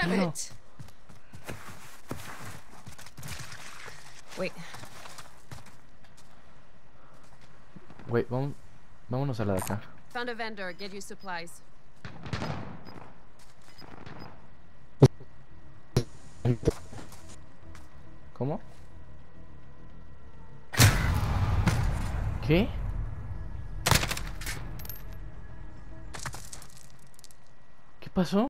Damn No. it. Wait. Güey, vámonos a la de acá. Found a vendor. Get you supplies. ¿Cómo? ¿Qué? ¿Qué pasó?